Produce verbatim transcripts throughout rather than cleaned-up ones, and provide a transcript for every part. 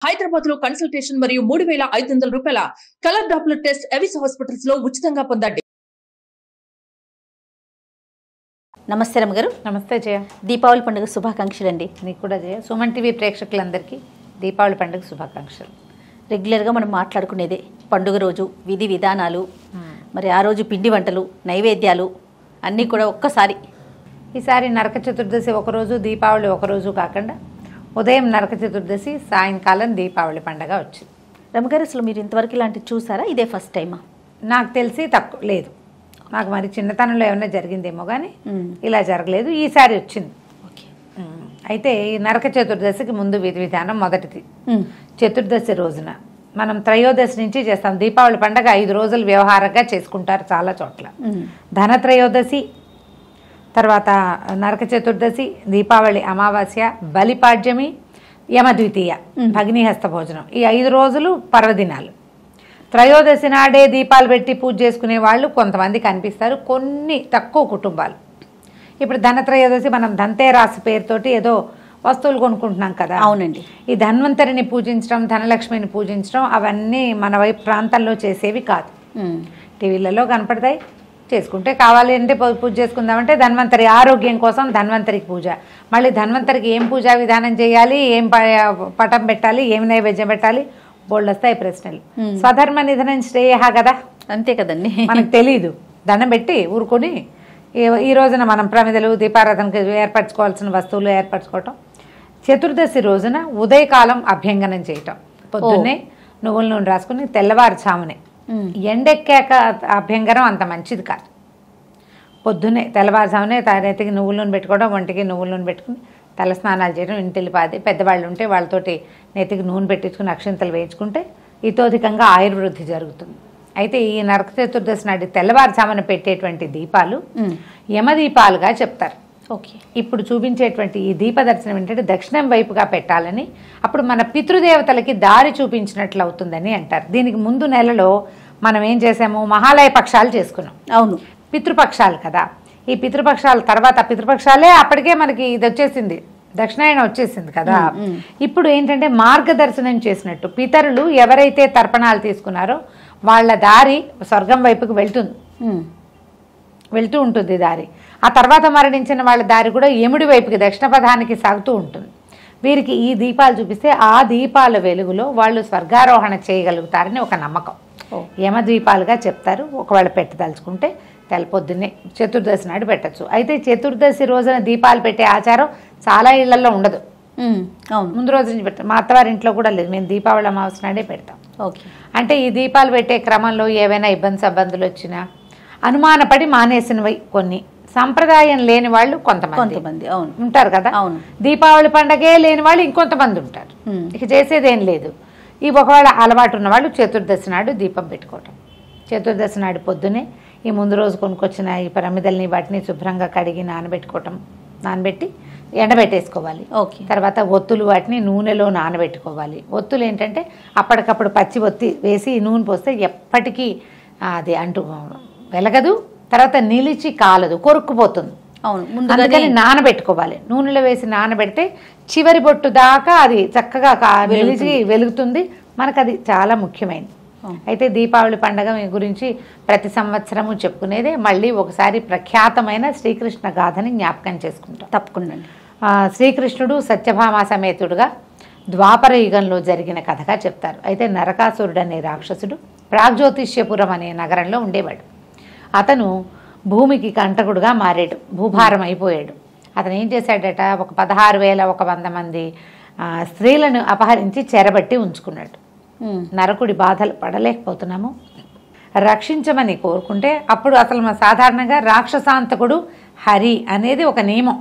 హైదరాబాద్ లో కన్సల్టేషన్ మరియు మూడు వేల ఐదు వందల రూపాయల colour Doppler test Avis hospitals లో ఉచితంగా పొందండి. నమస్తే రమగారు. నమస్తే జయ. దీపావళి పండుగ శుభాకాంక్షలు అండి. నీకు కూడా జయ. సుమన్ టీవీ ప్రేక్షకులందరికీ దీపావళి పండుగ శుభాకాంక్షలు. రెగ్యులర్గా మనం మాట్లాడుకునేదే పండుగ రోజు విధి విధానాలు, మరి ఆ రోజు పిండి వంటలు, నైవేద్యాలు అన్నీ కూడా ఒక్కసారి. ఈసారి నరక చతుర్దశి ఒకరోజు, దీపావళి ఒకరోజు కాకుండా ఉదయం నరక చతుర్దశి, సాయంకాలం దీపావళి పండుగ వచ్చింది. రమగారు, అసలు మీరు ఇంతవరకు ఇలాంటివి చూసారా? ఇదే ఫస్ట్ టైమా? నాకు తెలిసి తక్కువ లేదు. నాకు మరి చిన్నతనంలో ఏమైనా జరిగిందేమో కానీ ఇలా జరగలేదు. ఈసారి వచ్చింది. ఓకే. అయితే ఈ నరక చతుర్దశికి ముందు విధి విధానం మొదటిది. చతుర్దశి రోజున మనం త్రయోదశి నుంచి చేస్తాం. దీపావళి పండుగ ఐదు రోజులు వ్యవహారంగా చేసుకుంటారు చాలా చోట్ల. ధన త్రయోదశి, తర్వాత నరక చతుర్దశి, దీపావళి అమావాస్య, బలిపాడ్యమి, యమద్వితీయ, భగ్నిహస్త భోజనం, ఈ ఐదు రోజులు పర్వదినాలు. త్రయోదశి నాడే దీపాలు పెట్టి పూజ చేసుకునే వాళ్ళు కొంతమంది కనిపిస్తారు, కొన్ని తక్కువ కుటుంబాలు. ఇప్పుడు ధనత్రయోదశి మనం ధన్తేరాసు పేరుతోటి ఏదో వస్తువులు కొనుక్కుంటున్నాం కదా. అవునండి. ఈ ధన్వంతరిని పూజించడం, ధనలక్ష్మిని పూజించడం అవన్నీ మన వైపు ప్రాంతాల్లో చేసేవి కాదు. టీవీలలో కనపడతాయి, చేసుకుంటే కావాలి అంటే పూజ చేసుకుందామంటే ధన్వంతరి ఆరోగ్యం కోసం ధన్వంతరికి పూజ. మళ్ళీ ధన్వంతరికి ఏం పూజా విధానం చేయాలి, ఏం పటం పెట్టాలి, ఏం నైవేద్యం పెట్టాలి, బోల్డ్ వస్తాయి ప్రశ్నలు. స్వధర్మ నిధనం శ్రేయ కదా, అంతే కదండి. మనకు తెలీదు. దండం పెట్టి ఊరుకొని ఈ రోజున మనం ప్రమిదలు, దీపారాధనకి ఏర్పరచుకోవాల్సిన వస్తువులు ఏర్పరచుకోవటం. చతుర్దశి రోజున ఉదయకాలం అభ్యంగనం చేయటం. పొద్దున్నే నువ్వుల నూనె రాసుకుని తెల్లవారుచామునే, ఎండెక్కాక అభ్యంగనం అంత మంచిది కాదు. పొద్దున్నే తెల్లవారుజామునే నెత్తికి నువ్వుల నూనె పెట్టుకోవడం, ఒంటికి నువ్వుల నూనె పెట్టుకుని తల స్నానాలు చేయడం, ఇంటిల్లిపాది పెద్దవాళ్ళు ఉంటే వాళ్ళతోటి నెత్తికి నూనె పెట్టించుకుని అక్షింతలు వేయించుకుంటే ఇతోధికంగా ఆయుర్వృద్ధి జరుగుతుంది. అయితే ఈ నరక చతుర్దశి నాటి తెల్లవారుజామున పెట్టేటువంటి దీపాలు యమదీపాలుగా చెప్తారు. ఓకే. ఇప్పుడు చూపించేటువంటి ఈ దీప దర్శనం ఏంటంటే దక్షిణం వైపుగా పెట్టాలని, అప్పుడు మన పితృదేవతలకి దారి చూపించినట్లు అవుతుందని అంటారు. దీనికి ముందు నెలలో మనం ఏం చేసాము, మహాలయ పక్షాలు చేసుకున్నాం. అవును, పితృపక్షాలు కదా. ఈ పితృపక్షాల తర్వాత పితృపక్షాలే అప్పటికే మనకి ఇది వచ్చేసింది, దక్షిణాయనం వచ్చేసింది కదా. ఇప్పుడు ఏంటంటే మార్గదర్శనం చేసినట్టు పితరులు ఎవరైతే తర్పణాలు తీసుకున్నారో వాళ్ళ దారి స్వర్గం వైపుకి వెళ్తుంది, వెళ్తూ ఉంటుంది దారి. ఆ తర్వాత మరణించిన వాళ్ళ దారి కూడా యముడి వైపుకి దక్షిణ పథానికి సాగుతూ ఉంటుంది. వీరికి ఈ దీపాలు చూపిస్తే ఆ దీపాల వెలుగులో వాళ్ళు స్వర్గారోహణ చేయగలుగుతారని ఒక నమ్మకం. యమద్వీపాలుగా చెప్తారు. ఒకవేళ పెట్టదలుచుకుంటే తెల్లపొద్దున్నే చతుర్దశి నాడు పెట్టచ్చు. అయితే చతుర్దశి రోజున దీపాలు పెట్టే ఆచారం చాలా ఇళ్లలో ఉండదు. అవును, ముందు రోజు నుంచి పెడతాం. మా అత్తవారింట్లో కూడా లేదు, మేము దీపావళి అమావాస్య నాడే పెడతాం. ఓకే. అంటే ఈ దీపాలు పెట్టే క్రమంలో ఏవైనా ఇబ్బంది సబ్బందులు వచ్చినా అనుమానపడి మానేసినవి కొన్ని, సంప్రదాయం లేని వాళ్ళు కొంతమంది కొంతమంది అవును ఉంటారు కదా. అవును, దీపావళి పండగే లేని వాళ్ళు ఇంకొంతమంది ఉంటారు. ఇక చేసేదేం లేదు. ఈ ఒకవేళ అలవాటు ఉన్న వాళ్ళు చతుర్దశి నాడు దీపం పెట్టుకోవటం. చతుర్దశి నాడు పొద్దునే ఈ ముందు రోజు కొనుక్కొచ్చిన ఈ ప్రమిదల్ని వాటిని శుభ్రంగా కడిగి నానబెట్టుకోవటం, నానబెట్టి ఎండబెట్టేసుకోవాలి. ఓకే. తర్వాత ఒత్తులు వాటిని నూనెలో నానబెట్టుకోవాలి. ఒత్తులు ఏంటంటే అప్పటికప్పుడు పచ్చి ఒత్తి వేసి నూనె పోస్తే ఎప్పటికీ అది అంటూ వెలగదు, తర్వాత నిలిచి కాలదు, కొరుక్కుపోతుంది. అవును, అందుకని నానబెట్టుకోవాలి. నూనెలో వేసి నానబెడితే చివరి బొట్టు దాకా అది చక్కగా నిలిచి వెలుగుతుంది. మనకు అది చాలా ముఖ్యమైనది. అయితే దీపావళి పండుగ గురించి ప్రతి సంవత్సరము చెప్పుకునేదే. మళ్ళీ ఒకసారి ప్రఖ్యాతమైన శ్రీకృష్ణ గాథని జ్ఞాపకం చేసుకుంటాం. తప్పకుండా. శ్రీకృష్ణుడు సత్యభామ సమేతుడుగా ద్వాపర యుగంలో జరిగిన కథగా చెప్తారు. అయితే నరకాసురుడు అనే రాక్షసుడు ప్రాగ్జ్యోతిష్యపురం అనే నగరంలో ఉండేవాడు. అతను భూమికి కంటకుడుగా మారాడు, భూభారం అయిపోయాడు. అతను ఏం చేశాడట, ఒక పదహారు వేల ఒక వంద మంది స్త్రీలను అపహరించి చెరబట్టి ఉంచుకున్నాడు. నరకుడి బాధలు పడలేకపోతున్నాము, రక్షించమని కోరుకుంటే అప్పుడు అసలు సాధారణంగా రాక్షసాంతకుడు హరి అనేది ఒక నియమం.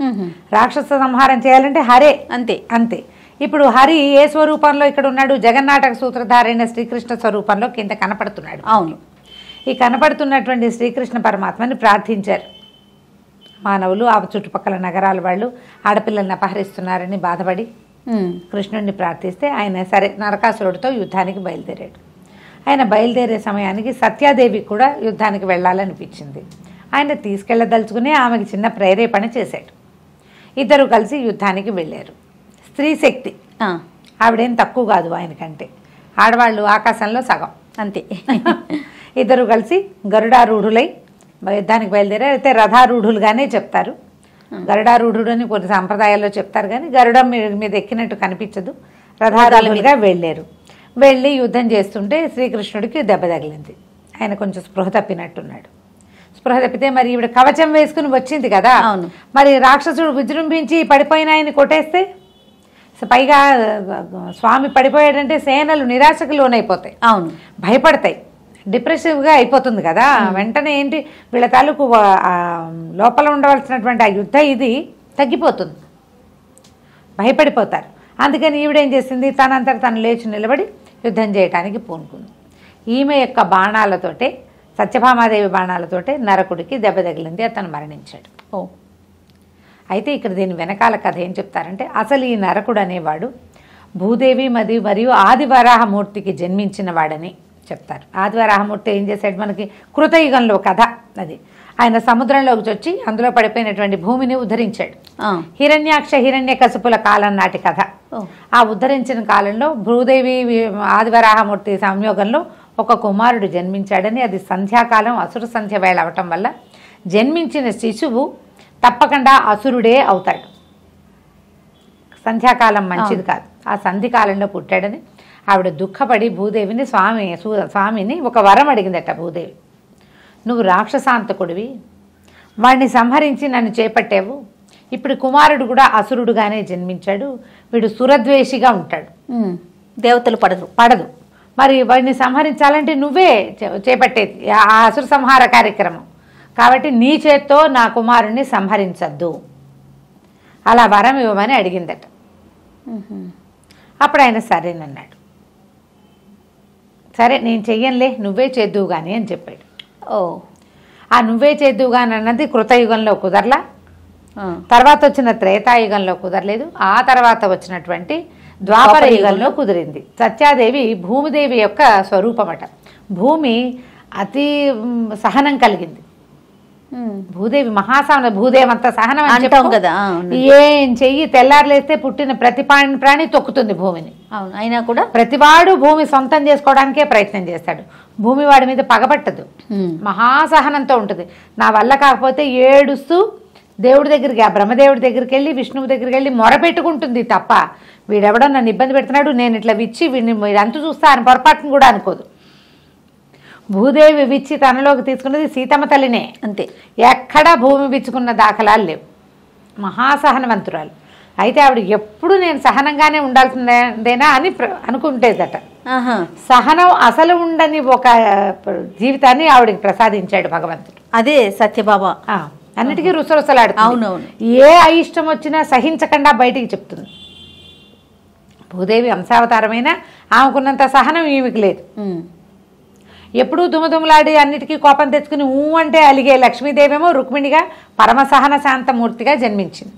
రాక్షస సంహారం చేయాలంటే హరే, అంతే అంతే. ఇప్పుడు హరి ఏ స్వరూపంలో ఇక్కడ ఉన్నాడు, జగన్నాటక సూత్రధారైన శ్రీకృష్ణ స్వరూపంలో కింద కనపడుతున్నాడు. అవును. ఈ కనపడుతున్నటువంటి శ్రీకృష్ణ పరమాత్మని ప్రార్థించారు మానవులు. ఆ చుట్టుపక్కల నగరాల వాళ్ళు ఆడపిల్లల్ని అపహరిస్తున్నారని బాధపడి కృష్ణుడిని ప్రార్థిస్తే ఆయన సరే నరకాసురుడితో యుద్ధానికి బయలుదేరాడు. ఆయన బయలుదేరే సమయానికి సత్యాదేవి కూడా యుద్ధానికి వెళ్ళాలనిపించింది. ఆయన తీసుకెళ్లదలుచుకుని ఆమెకి చిన్న ప్రేరేపణ చేశాడు. ఇద్దరు కలిసి యుద్ధానికి వెళ్ళారు. స్త్రీ శక్తి ఆవిడేం తక్కువ కాదు ఆయనకంటే. ఆడవాళ్ళు ఆకాశంలో సగం అంతే. ఇద్దరు కలిసి గరుడారూఢులై యుద్ధానికి బయలుదేరారు. అయితే రథారూఢులుగానే చెప్తారు. గరుడారూఢుడు అని కొన్ని సాంప్రదాయాల్లో చెప్తారు, కానీ గరుడం మీద ఎక్కినట్టు కనిపించదు. రథారూఢులుగా వెళ్ళారు. వెళ్ళి యుద్ధం చేస్తుంటే శ్రీకృష్ణుడికి దెబ్బ తగిలింది. ఆయన కొంచెం స్పృహ తప్పినట్టున్నాడు. స్పృహ తప్పితే మరి ఈవిడ కవచం వేసుకుని వచ్చింది కదా, మరి రాక్షసుడు విజృంభించి పడిపోయిన ఆయన కొట్టేస్తే, పైగా స్వామి పడిపోయాడంటే సేనలు నిరాశకు లోనైపోతాయి, అవును భయపడతాయి, డిప్రెసివ్గా అయిపోతుంది కదా. వెంటనే ఏంటి వీళ్ళ తాలూకు లోపల ఉండవలసినటువంటి ఆ యుద్ధ ఇది తగ్గిపోతుంది, భయపడిపోతారు. అందుకని ఈవిడేం చేసింది, తనంతట తను లేచి నిలబడి యుద్ధం చేయడానికి పూనుకుంది. ఈమె యొక్క బాణాలతోటే, సత్యభామాదేవి బాణాలతోటే నరకుడికి దెబ్బ తగిలింది, అతను మరణించాడు. ఓ అయితే ఇక్కడ దీని వెనకాల కథ ఏం చెప్తారంటే, అసలు ఈ నరకుడు అనేవాడు భూదేవి మది మరియు ఆదివరాహమూర్తికి జన్మించిన వాడని చెప్తారు. ఆదివరాహమూర్తి ఏం చేశాడు, మనకి కృతయుగంలో కథ అది. ఆయన సముద్రంలోకి వచ్చి అందులో పడిపోయినటువంటి భూమిని ఉద్ధరించాడు. హిరణ్యాక్ష హిరణ్య కశపుల కాలం నాటి కథ. ఆ ఉద్ధరించిన కాలంలో భూదేవి ఆదివరాహమూర్తి సంయోగంలో ఒక కుమారుడు జన్మించాడని, అది సంధ్యాకాలం అసుర సంధ్య వేళ అవటం వల్ల జన్మించిన శిశువు తప్పకుండా అసురుడే అవుతాడు. సంధ్యాకాలం మంచిది కాదు, ఆ సంధికాలంలో పుట్టాడని ఆవిడ దుఃఖపడి భూదేవిని స్వామి స్వామిని ఒక వరం అడిగిందట. భూదేవి, నువ్వు రాక్షసాంతకుడివి, వాడిని సంహరించి నన్ను చేపట్టావు, ఇప్పుడు కుమారుడు కూడా అసురుడుగానే జన్మించాడు, వీడు సురద్వేషిగా ఉంటాడు, దేవతలు పడదు పడదు మరి వాడిని సంహరించాలంటే నువ్వే చేపట్టేది ఆ అసుర సంహార కార్యక్రమం, కాబట్టి నీ చేత్తో నా కుమారుణ్ణి సంహరించద్దు, అలా వరం ఇవ్వమని అడిగిందట. అప్పుడు ఆయన సరేనన్నాడు. సరే నేను చెయ్యనులే, నువ్వే చేద్దువు కానీ అని చెప్పాడు. ఓ ఆ నువ్వే చేద్దువు కానీ అన్నది కృతయుగంలో కుదరలా, తర్వాత వచ్చిన త్రేతాయుగంలో కుదరలేదు, ఆ తర్వాత వచ్చినటువంటి ద్వాపర యుగంలో కుదిరింది. సత్యాదేవి భూమిదేవి యొక్క స్వరూపమట. భూమి అతి సహనం కలిగింది. భూదేవి మహాసహన, భూదేవి అంత సహనం అంటాం కదా. ఏం చెయ్యి తెల్లారులేస్తే పుట్టిన ప్రతి ప్రాణి తొక్కుతుంది భూమిని. అవును, అయినా కూడా ప్రతివాడు భూమి సొంతం చేసుకోవడానికే ప్రయత్నం చేస్తాడు. భూమి వాడి మీద పగబట్టదు, మహాసహనంతో ఉంటుంది. నా వల్ల కాకపోతే ఏడుస్తూ దేవుడి దగ్గరికి, ఆ బ్రహ్మదేవుడి దగ్గరికి వెళ్ళి విష్ణువు దగ్గరికి వెళ్ళి మొరపెట్టుకుంటుంది తప్ప, వీడెవడో నన్ను ఇబ్బంది పెడుతున్నాడు, నేను ఇట్లా విచ్చి వీడిని మీరు అంతు చూస్తా అని పొరపాటును కూడా అనుకోదు. భూదేవి విచ్చి తనలోకి తీసుకున్నది సీతమ్మ తల్లినే, అంతే. ఎక్కడా భూమి విచ్చుకున్న దాఖలాలు లేవు. మహాసహనవంతురాలు. అయితే ఆవిడ ఎప్పుడు నేను సహనంగానే ఉండాల్సిందేనా అని అనుకుంటేదట. సహనం అసలు ఉండని ఒక జీవితాన్ని ఆవిడకి ప్రసాదించాడు భగవంతుడు. అదే సత్యబాబా అన్నిటికీ రుసరుసలాడు. అవునవును, ఏ అయిష్టం వచ్చినా సహించకుండా బయటికి చెప్తుంది. భూదేవి అంశావతారమైనా ఆమెకున్నంత సహనం ఈమెకి లేదు. ఎప్పుడూ దుమదుమలాడి అన్నిటికీ కోపం తెచ్చుకుని ఊ అంటే అలిగే లక్ష్మీదేవేమో రుక్మిణిగా పరమసహన శాంతమూర్తిగా జన్మించింది.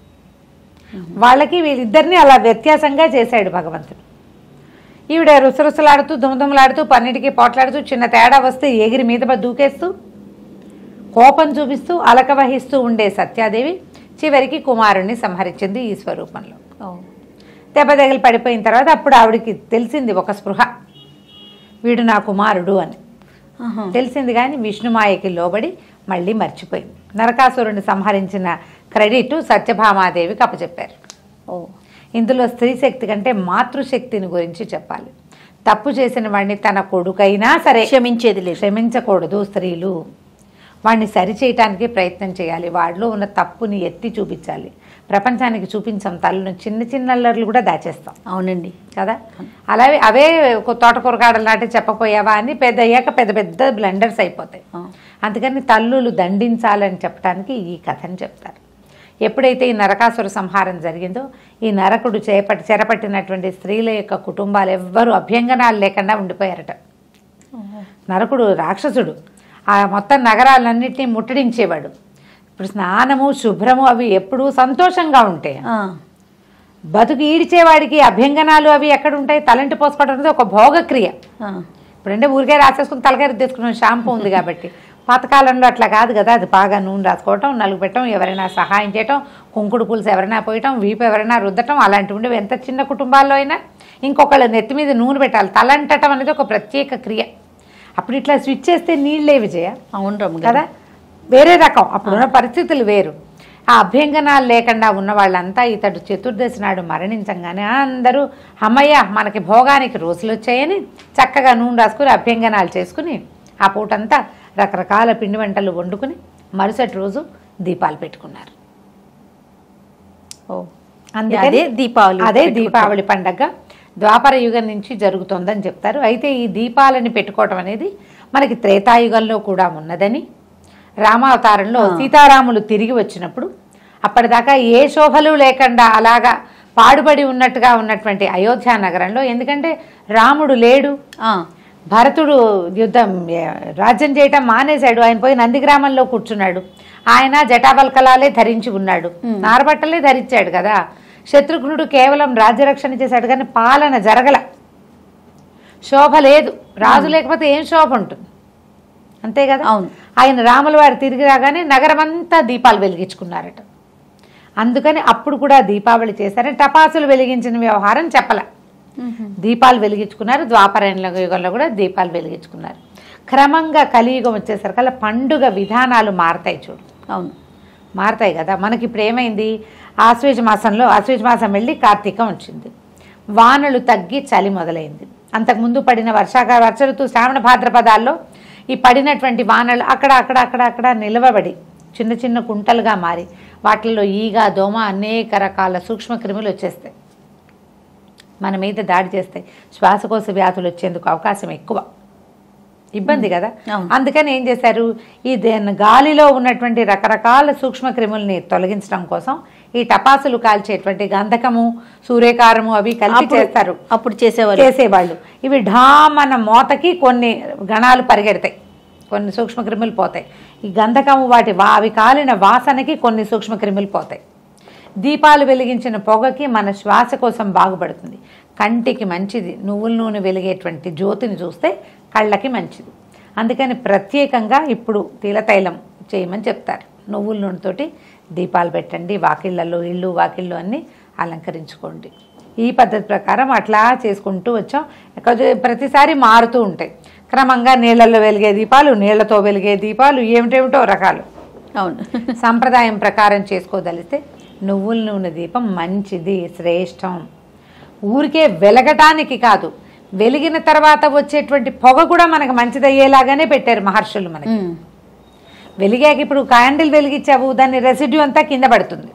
వాళ్ళకి వీళ్ళిద్దరిని అలా వ్యత్యాసంగా చేశాడు భగవంతుడు. ఈవిడ రుసరుసలాడుతూ దుమదుమలాడుతూ పన్నిటికీ పోట్లాడుతూ చిన్న తేడా వస్తే ఎగిరి మీద దూకేస్తూ కోపం చూపిస్తూ అలక వహిస్తూ ఉండే సత్యాదేవి చివరికి కుమారుణ్ణి సంహరించింది ఈ స్వరూపంలో. దెబ్బ తగిలి పడిపోయిన తర్వాత అప్పుడు ఆవిడికి తెలిసింది ఒక స్పృహ, వీడు నా కుమారుడు అని తెలిసింది. కానీ విష్ణుమాయకి లోబడి మళ్ళీ మర్చిపోయింది. నరకాసురుడిని సంహరించిన క్రెడిట్ సత్యభామాదేవికి అప్పచెప్పారు. ఓ ఇందులో స్త్రీ శక్తి కంటే మాతృశక్తిని గురించి చెప్పాలి. తప్పు చేసిన వాడిని తన కొడుకైనా సరే క్షమించేది లేదు, క్షమించకూడదు. స్త్రీలు వాడిని సరిచేయటానికి ప్రయత్నం చేయాలి, వాడిలో ఉన్న తప్పుని ఎత్తి చూపించాలి. ప్రపంచానికి చూపించాం, తల్లిని చిన్న చిన్న అల్లర్లు కూడా దాచేస్తాం. అవునండి కదా. అలాగే అవే తోటకూరగాడలు నాటి చెప్పపోయావా అని పెద్ద అయ్యాక పెద్ద పెద్ద బ్లండర్స్ అయిపోతాయి. అందుకని తల్లులు దండించాలని చెప్పడానికి ఈ కథని చెప్తారు. ఎప్పుడైతే ఈ నరకాసుర సంహారం జరిగిందో, ఈ నరకుడు చేపట్టి చెరపట్టినటువంటి స్త్రీల యొక్క కుటుంబాలు ఎవ్వరూ అభ్యంగనాలు లేకుండా ఉండిపోయారట. నరకుడు రాక్షసుడు ఆ మొత్తం నగరాలన్నింటినీ ముట్టడించేవాడు. ఇప్పుడు స్నానము శుభ్రము అవి ఎప్పుడూ సంతోషంగా ఉంటాయి. బతుకు ఈడ్చేవాడికి అభ్యంగనాలు అవి ఎక్కడ ఉంటాయి? తలంటి పోసుకోవడం అనేది ఒక భోగక్రియ. ఇప్పుడంటే ఊరికే రాసేసుకుని తలకాయ తీసుకున్న షాంపూ ఉంది కాబట్టి. పాతకాలంలో అట్లా కాదు కదా. అది బాగా నూనె రాసుకోవటం, నలుగు పెట్టడం, ఎవరైనా సహాయం చేయటం, కుంకుడు పులుసు ఎవరైనా పోయటం, వీపు ఎవరైనా రుద్దటం, అలాంటివి ఉండేవి. ఎంత చిన్న కుటుంబాల్లో అయినా ఇంకొకళ్ళ నెత్తి మీద నూనె పెట్టాలి. తలంటటం అనేది ఒక ప్రత్యేక క్రియ. అప్పుడు ఇట్లా స్విచ్ చేస్తే నీళ్ళే విజయ. అవును రమ్మ కదా, వేరే రకం. అప్పుడున్న పరిస్థితులు వేరు. ఆ అభ్యంగనాలు లేకుండా ఉన్న వాళ్ళంతా ఇతడు చతుర్దశి నాడు మరణించంగానే అందరూ అమ్మయ్య మనకి భోగానికి రోజులు వచ్చాయని చక్కగా నూనె రాసుకుని అభ్యంగనాలు చేసుకుని ఆ పూటంతా రకరకాల పిండి వంటలు వండుకుని మరుసటి రోజు దీపాలు పెట్టుకున్నారు. ఓ అందుకే అదే దీపావళి అదే దీపావళి పండగ ద్వాపర యుగం నుంచి జరుగుతోందని చెప్తారు. అయితే ఈ దీపాలని పెట్టుకోవటం అనేది మనకి త్రేతాయుగంలో కూడా ఉన్నదని, రామావతారంలో సీతారాములు తిరిగి వచ్చినప్పుడు అప్పటిదాకా ఏ శోభలు లేకుండా అలాగా పాడుబడి ఉన్నట్టుగా ఉన్నటువంటి అయోధ్య నగరంలో, ఎందుకంటే రాముడు లేడు, భరతుడు యుద్ధం రాజ్యం చేయటం మానేశాడు, ఆయన పోయి నందిగ్రామంలో కూర్చున్నాడు, ఆయన జటాబల్కలాలే ధరించి ఉన్నాడు, నారబట్టలే ధరించాడు కదా. శత్రుఘ్నుడు కేవలం రాజ్యరక్షణ చేశాడు కానీ పాలన జరగల, శోభ లేదు. రాజు లేకపోతే ఏం శోభ ఉంటుంది, అంతే కదా. ఆయన రాముల వారు తిరిగి రాగానే నగరం అంతా దీపాలు వెలిగించుకున్నారట. అందుకని అప్పుడు కూడా దీపావళి చేశారని టపాసులు వెలిగించిన వ్యవహారం చెప్పలే, దీపాలు వెలిగించుకున్నారు. ద్వాపర యుగంలో కూడా దీపాలు వెలిగించుకున్నారు. క్రమంగా కలియుగం వచ్చేసరికల్లా పండుగ విధానాలు మారతాయి చూడు. అవును, మారతాయి కదా. మనకి ఇప్పుడు ఏమైంది, ఆశ్వేజ మాసంలో ఆశ్వేజ మాసం వెళ్ళి కార్తీకం వచ్చింది, వానలు తగ్గి చలి మొదలైంది. అంతకుముందు పడిన వర్షాకాల వర్ష ఋతువు శ్రావణ భాద్రపదాల్లో ఈ పడినటువంటి వానలు అక్కడ అక్కడ అక్కడ అక్కడ నిలవబడి చిన్న చిన్న కుంటలుగా మారి వాటిల్లో ఈగ దోమ అనేక రకాల సూక్ష్మ క్రిములు వచ్చేస్తాయి, మన మీద దాడి చేస్తాయి. శ్వాసకోశ వ్యాధులు వచ్చేందుకు అవకాశం ఎక్కువ, ఇబ్బంది కదా. అందుకని ఏం చేశారు, ఈ గాలిలో ఉన్నటువంటి రకరకాల సూక్ష్మ క్రిముల్ని తొలగించడం కోసం ఈ టపాసులు కాల్చేటువంటి గంధకము సూర్యకారము అవి కలిపి చేస్తారు. అప్పుడు చేసేవాళ్ళు చేసేవాళ్ళు ఇవి ఢామన మోతకి కొన్ని గణాలు పరిగెడతాయి, కొన్ని సూక్ష్మ క్రిములు పోతాయి. ఈ గంధకము వాటి వా అవి కాలిన వాసనకి కొన్ని సూక్ష్మ క్రిములు పోతాయి. దీపాలు వెలిగించిన పొగకి మన శ్వాస కోసం బాగుపడుతుంది, కంటికి మంచిది. నువ్వుల నూనె వెలిగేటువంటి జ్యోతిని చూస్తే కళ్ళకి మంచిది. అందుకని ప్రత్యేకంగా ఇప్పుడు తిలతైలం చేయమని చెప్తారు. నువ్వుల నూనెతోటి దీపాలు పెట్టండి, వాకిళ్ళల్లో ఇళ్ళు వాకిళ్ళు అన్నీ అలంకరించుకోండి. ఈ పద్ధతి ప్రకారం అట్లా చేసుకుంటూ వచ్చాం. ప్రతిసారి మారుతూ ఉంటాయి. క్రమంగా నీళ్ళల్లో వెలిగే దీపాలు, నీళ్లతో వెలిగే దీపాలు, ఏమిటేమిటో రకాలు. అవును, సంప్రదాయం ప్రకారం చేసుకోదలిస్తే నువ్వుల నూనె దీపం మంచిది, శ్రేష్టం. ఊరికే వెలగటానికి కాదు, వెలిగిన తర్వాత వచ్చేటువంటి పొగ కూడా మనకు మంచిదయ్యేలాగానే పెట్టారు మహర్షులు మనకి. వెలిగాక ఇప్పుడు క్యాండిల్ వెలిగించావు, దాన్ని రెసిడ్యూ అంతా కింద పడుతుంది.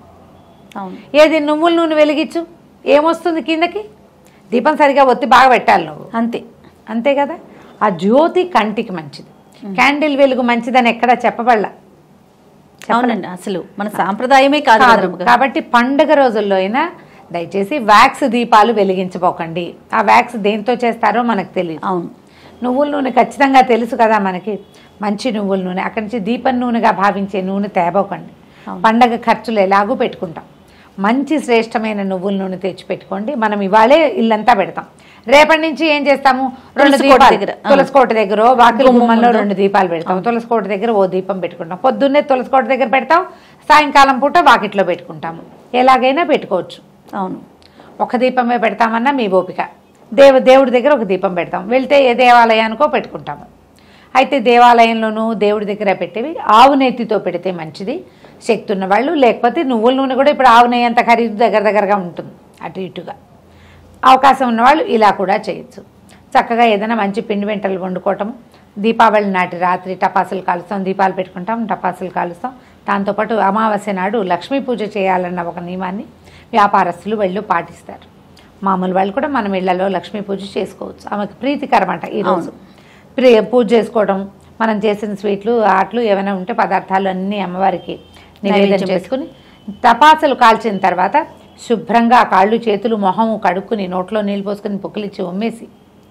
ఏది నువ్వుల నూనె వెలిగించు, ఏమొస్తుంది కిందకి? దీపం సరిగా ఒత్తి బాగా పెట్టాలి నువ్వు, అంతే అంతే కదా. ఆ జ్యోతి కంటికి మంచిది, క్యాండిల్ వెలుగు మంచిదని ఎక్కడా చెప్పబడలా. అవునండి, అసలు మన సాంప్రదాయమే కాదు. కాబట్టి పండుగ రోజుల్లో అయినా దయచేసి వ్యాక్స్ దీపాలు వెలిగించబోకండి. ఆ వ్యాక్స్ దేంతో చేస్తారో మనకు తెలియదు. అవును, నువ్వుల నూనె ఖచ్చితంగా తెలుసు కదా మనకి, మంచి నువ్వుల నూనె. అక్కడి నుంచి దీపం నూనెగా భావించే నూనె తేబోకండి. పండగ ఖర్చులు ఎలాగూ పెట్టుకుంటాం, మంచి శ్రేష్టమైన నువ్వుల నూనె తెచ్చి పెట్టుకోండి. మనం ఇవాళే ఇల్లంతా పెడతాం, రేపటి నుంచి ఏం చేస్తాము, రెండు దీపాలు తులసికోట దగ్గర వాకిలి గుమ్మంలో రెండు దీపాలు పెడతాం, తులసికోట దగ్గర ఓ దీపం పెట్టుకుంటాం, పొద్దున్నే తులసికోట దగ్గర పెడతాం, సాయంకాలం పూట వాకిట్లో పెట్టుకుంటాము. ఎలాగైనా పెట్టుకోవచ్చు. అవును, ఒక దీపమే పెడతామన్నా మీ ఓపిక. దేవ దేవుడి దగ్గర ఒక దీపం పెడతాం, వెళ్తే ఏ దేవాలయానికో పెట్టుకుంటాము. అయితే దేవాలయంలోనూ దేవుడి దగ్గర పెట్టేవి ఆవు నెయ్యితో పెడితే మంచిది శక్తి ఉన్నవాళ్ళు. లేకపోతే నువ్వుల నూనె కూడా ఇప్పుడు ఆవు నెయ్యి అంత ఖరీదు దగ్గర దగ్గరగా ఉంటుంది, అటు ఇటుగా. అవకాశం ఉన్నవాళ్ళు ఇలా కూడా చేయొచ్చు. చక్కగా ఏదైనా మంచి పిండి వంటలు వండుకోవటం. దీపావళి నాటి రాత్రి టపాసులు కాలుస్తాం, దీపాలు పెట్టుకుంటాం, టపాసులు కాలుస్తాం. దాంతోపాటు అమావాస్య నాడు లక్ష్మీ పూజ చేయాలన్న ఒక నియమాన్ని వ్యాపారస్తులు వాళ్ళు పాటిస్తారు. మామూలు వాళ్ళు కూడా మనం ఇళ్లలో లక్ష్మీ పూజ చేసుకోవచ్చు, ఆమెకు ప్రీతికరం అంట ఈరోజు. ప్రీ పూజ చేసుకోవడం, మనం చేసిన స్వీట్లు ఆటలు ఏమైనా ఉంటే పదార్థాలు అన్నీ అమ్మవారికి నివేదన చేసుకుని టపాసులు కాల్చిన తర్వాత శుభ్రంగా కాళ్ళు చేతులు మొహము కడుక్కుని నోట్లో నీళ్ళు పోసుకుని పుక్కిలిచ్చి ఉమ్మేసి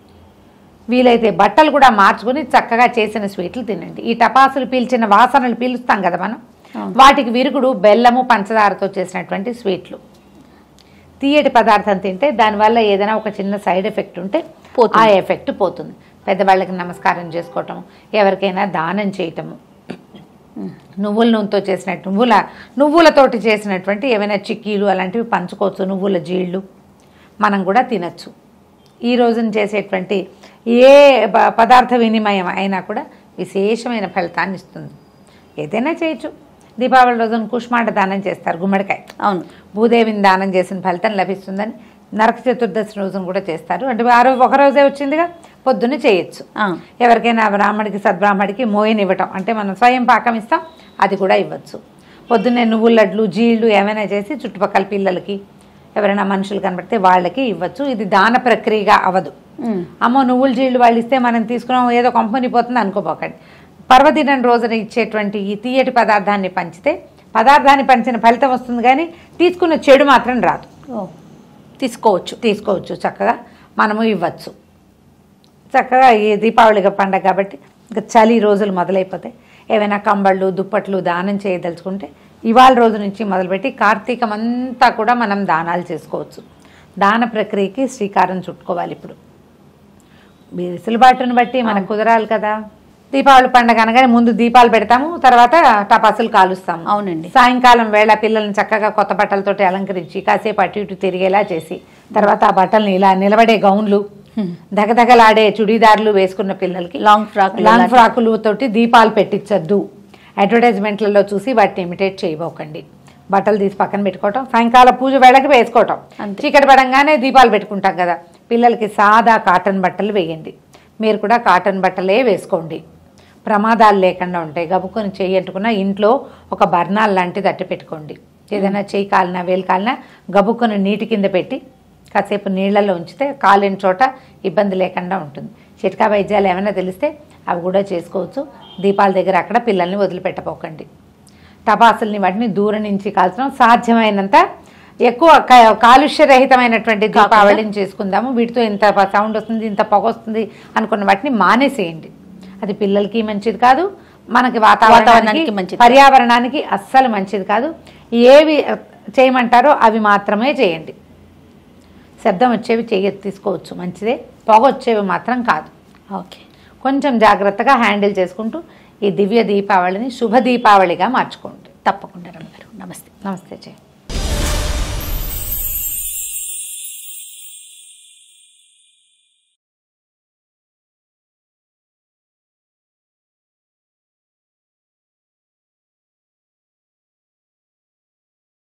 వీలైతే బట్టలు కూడా మార్చుకుని చక్కగా చేసిన స్వీట్లు తినండి. ఈ టపాసులు పీల్చిన వాసనలు పీలుస్తాం కదా మనం, వాటికి విరుగుడు బెల్లము పంచదారతో చేసినటువంటి స్వీట్లు. తీయటి పదార్థం తింటే దానివల్ల ఏదైనా ఒక చిన్న సైడ్ ఎఫెక్ట్ ఉంటే ఆ ఎఫెక్ట్ పోతుంది. పెద్దవాళ్ళకి నమస్కారం చేసుకోవటం, ఎవరికైనా దానం చేయటము, నువ్వుల నూనెతో చేసినట్టు నువ్వుల నువ్వులతోటి చేసినటువంటి ఏమైనా చిక్కీలు అలాంటివి పంచుకోవచ్చు. నువ్వుల జీళ్ళు మనం కూడా తినచ్చు. ఈ రోజున చేసేటువంటి ఏ ప- పదార్థ వినిమయం అయినా కూడా విశేషమైన ఫలితాన్ని ఇస్తుంది. ఏదైనా చేయొచ్చు. దీపావళి రోజున కుష్మాండ దానం చేస్తారు, గుమ్మడికాయ. అవును, భూదేవిని దానం చేసిన ఫలితం లభిస్తుందని నరక చతుర్దశి రోజున కూడా చేస్తారు. అంటే ఆ రోజు ఒక రోజే వచ్చిందిగా, పొద్దున్న చేయొచ్చు. ఆ, ఎవరికైనా బ్రాహ్మడికి సద్బ్రాహ్మడికి మోయనివ్వటం అంటే మనం స్వయం పాకం ఇస్తాం, అది కూడా ఇవ్వచ్చు. పొద్దున్నే నువ్వుల లడ్లు జీళ్ళు ఏమైనా చేసి చుట్టుపక్కల పిల్లలకి ఎవరైనా మనుషులు కనబడితే వాళ్ళకి ఇవ్వచ్చు. ఇది దాన ప్రక్రియగా అవ్వదు. ఉమ్, అమ్మో నువ్వుల జీళ్ళు వాళ్ళు ఇస్తే మనం తీసుకున్నాం ఏదో కంపెనీ పోతుంది అనుకోపోకండి. పర్వదినం రోజున ఇచ్చేటువంటి ఈ తీయటి పదార్థాన్ని పంచితే పదార్థాన్ని పంచిన ఫలితం వస్తుంది, కానీ తీసుకున్న చెడు మాత్రం రాదు. ఓ, తీసుకోవచ్చు. తీసుకోవచ్చు, చక్కగా మనము ఇవ్వచ్చు. చక్కగా ఈ దీపావళి పండగ కాబట్టి ఇంకా చలి రోజులు మొదలైపోతాయి. ఏవైనా కంబళ్ళు దుప్పట్లు దానం చేయదలుచుకుంటే ఇవాళ రోజు నుంచి మొదలుపెట్టి కార్తీకం అంతా కూడా మనం దానాలు చేసుకోవచ్చు. దాన ప్రక్రియకి శ్రీకారం చుట్టుకోవాలి. ఇప్పుడు వెసులుబాటును బట్టి మనకు కుదరాలి కదా. దీపావళి పండగ అనగానే ముందు దీపాలు పెడతాము, తర్వాత టపాసులు కాలుస్తాము. అవునండి. సాయంకాలం వేళ పిల్లల్ని చక్కగా కొత్త బట్టలతోటి అలంకరించి కాసేపు అటు ఇటు తిరిగేలా చేసి తర్వాత ఆ బట్టల్ని ఇలా నిలబడే గౌన్లు, దగదగలాడే చుడీదార్లు వేసుకున్న పిల్లలకి లాంగ్ ఫ్రాక్ లాంగ్ ఫ్రాకులు తోటి దీపాలు పెట్టించద్దు. అడ్వర్టైజ్మెంట్లలో చూసి వాటిని ఇమిటేట్ చేయబోకండి. బట్టలు తీసి పక్కన పెట్టుకోవటం, సాయంకాలం పూజ వేళకి వేసుకోవటం. అంతే. చీకటి పడంగానే దీపాలు పెట్టుకుంటాం కదా. పిల్లలకి సాదా కాటన్ బట్టలు వేయండి. మీరు కూడా కాటన్ బట్టలే వేసుకోండి. ప్రమాదాలు లేకుండా ఉంటాయి. గబుకొని చెయ్యి అంటుకున్నా ఇంట్లో ఒక బర్నాల్ లాంటిది అట్టి పెట్టుకోండి. ఏదైనా చెయ్యి కాలినా వేలు కాలినా గబుకొని నీటి కింద పెట్టి కాసేపు నీళ్ళల్లో ఉంచితే కాలిన చోట ఇబ్బంది లేకుండా ఉంటుంది. చిట్కా వైద్యాలు ఏమైనా తెలిస్తే అవి కూడా చేసుకోవచ్చు. దీపాల దగ్గర అక్కడ పిల్లల్ని వదిలిపెట్టపోకండి. టపాసుల్ని వాటిని దూరం నుంచి కాల్చడం, సాధ్యమైనంత ఎక్కువ క- కాలుష్యరహితమైనటువంటి దీపావళిని చేసుకుందాము. వీటితో ఇంత సౌండ్ వస్తుంది, ఇంత పొగ వస్తుంది అనుకున్న వాటిని మానేసేయండి. అది పిల్లలకి మంచిది కాదు, మనకి వాతావరణానికి వాతావరణానికి మంచిది, పర్యావరణానికి అస్సలు మంచిది కాదు. ఏవి చేయమంటారో అవి మాత్రమే చేయండి. శబ్దం వచ్చేవి చేయ తీసుకోవచ్చు, మంచిదే. పొగ వచ్చేవి మాత్రం కాదు. ఓకే, కొంచెం జాగ్రత్తగా హ్యాండిల్ చేసుకుంటూ ఈ దివ్య దీపావళిని శుభ దీపావళిగా మార్చుకోండి. తప్పకుండా రమ్య గారు. నమస్తే. నమస్తే జయ.